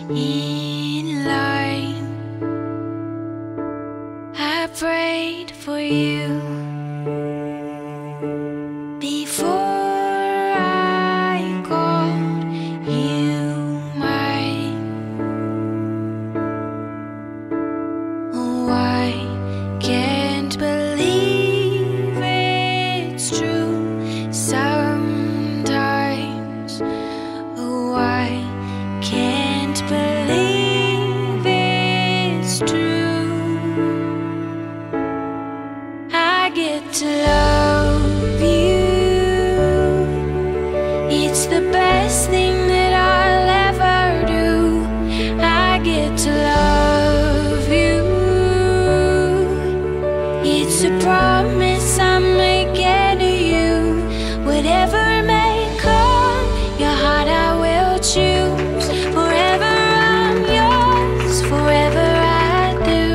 in line. I prayed for you before I called you mine. Oh, I can't believe it's true sometimes. Oh, I can't believe it's true. I get to love you. It's the best thing that I'll ever do. I get to love you. It's a promise I'm making to you. Whatever may come, your heart I will choose. Forever I'm yours, forever I do.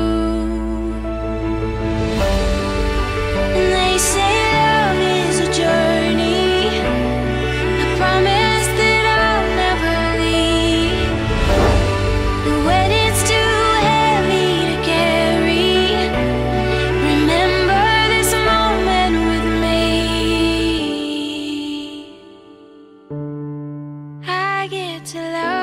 And they say love is a journey, a promise that I'll never leave. The weight's too heavy to carry. Remember this moment with me. I get to love